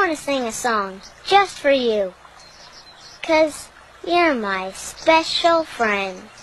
want to sing a song just for you. 'Cause you're my special friend.